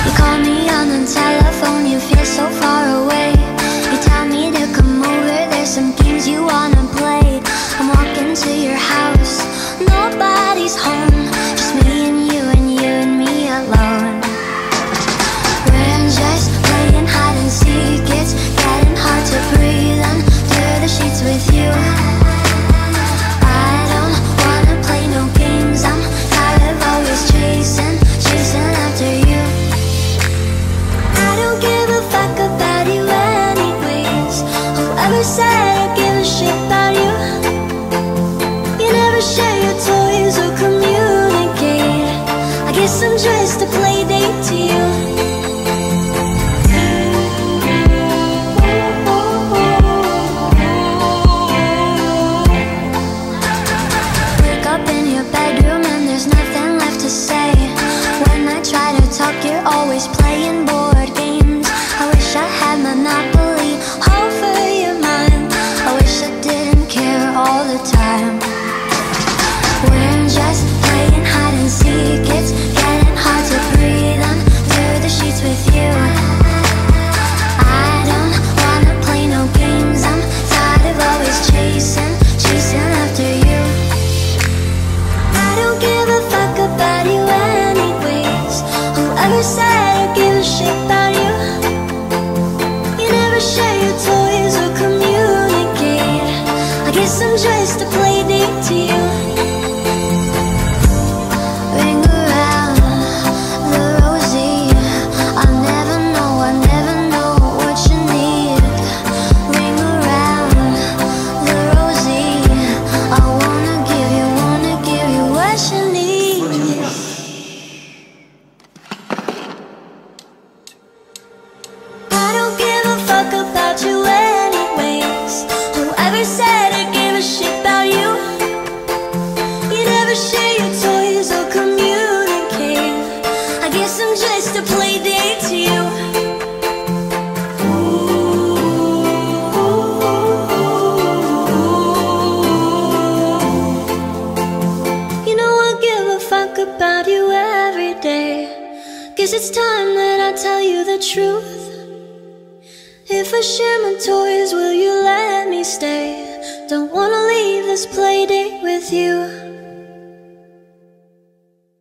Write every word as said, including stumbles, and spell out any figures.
You call me on the telephone, you feel so far away. You tell me to come over, there's some games you wanna play. I'm walking to your house, nobody's home, just me and you and you and me alone. We're just playing hide and seek, it's getting hard to breathe under the sheets with you. I don't wanna play no games, I'm tired of always chasing, chasing after you. I don't give a fuck about you anyways. Whoever said I give a shit about you? You never share your toys or communicate. I guess I'm just a play date to you. Wake up in your bedroom and there's nothing left to say. When I try to talk, you're always playing board games. I wish I had Monopoly over your mind. I wish I didn't care all the time. We're just playing hide and seek, it's getting hard to breathe under the sheets with you. I don't wanna play no games, I'm tired of always chasing, chasing after you. I don't give a fuck about you anyways. Whoever said I give a shit about you? You never share your toys or communicate. I guess I'm just a play date to you. Ring around the rosy, I never know, I never know what you need. Ring around the rosy, I wanna give you, wanna give you what you need. I don't give a fuck about you anyways. Whoever said I give a shit about you? You never share your toys or communicate. I guess I'm just a play date to you. You know I give a fuck about you every day. Guess it's time that I tell you the truth. If I share my toys, will you let me stay? Don't wanna leave this play date with you.